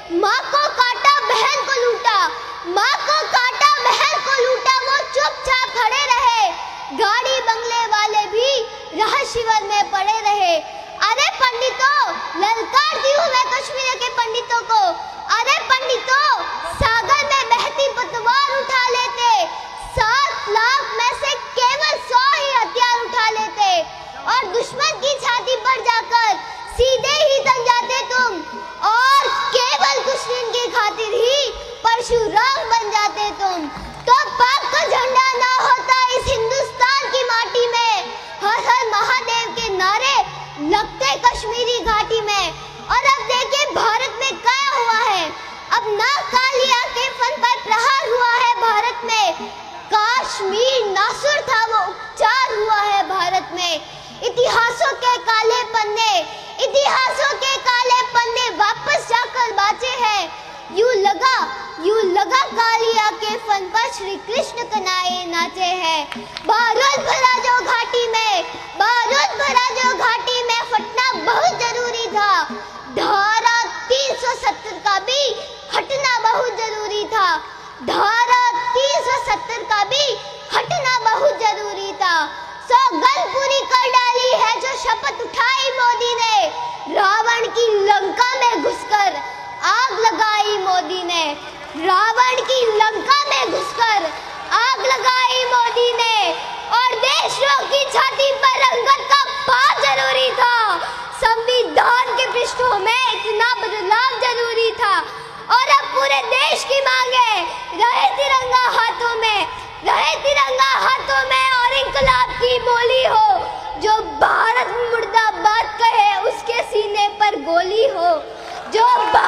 माँ को काटा बहन को लूटा, माँ को काटा बहन को लूटा, वो चुपचाप खड़े रहे। गाड़ी बंगले वाले भी राह शिविर में पड़े रहे। अरे पंडितों, ललकारती हूँ मैं कश्मीर के पंडितों को। अरे पंडितों, सागर में बहती पतवार उठा लेते, 7 लाख में से केवल 100 ही हथियार उठा लेते, और दुश्मन की छाती पर जाकर सीधे ही तन जाते तुम, और केवल कुछ दिन की खातिर ही परशुराम बन जाते तुम। तो पाक का झंडा ना होता इस हिंदुस्तान की माटी में, हर हर महादेव के नारे लगते कश्मीरी घाटी में। और अब देखिए भारत में क्या हुआ है, अब ना कालिया के फन पर प्रहार हुआ है भारत में, कश्मीर नासुर था वो उपचार हुआ है भारत में। इतिहासों के काले पन्ने, इतिहासों के काले पन्ने वापस जाकर बाचे हैं। यूं लगा कालिया के फन पर श्री कृष्ण कनाए नाचे हैं। बारूद भरा जो घाटी में, बारूद भरा जो घाटी में, फटना बहुत जरूरी था। धारा 370 का भी हटना बहुत जरूरी था, धारा 370 का भी हटना बहुत जरूरी था। सौगंध पूरी कर डाली है जो शपथ उठाई मोदी ने, रावण की लंका में घुसकर आग लगाई मोदी ने, रावण की लंका में घुसकर आग लगाई मोदी ने। और देशों की छाती पर रंगत का पार जरूरी था, संविधान के पृष्ठों में इतना बदलाव जरूरी था। और अब पूरे देश की मांग है, रहे तिरंगा हाथों में, रहे तिरंगा हाथों में, और इंकलाब की बोली हो, जो भारत मुर्दाबाद कहे उसके सीने पर गोली हो, जो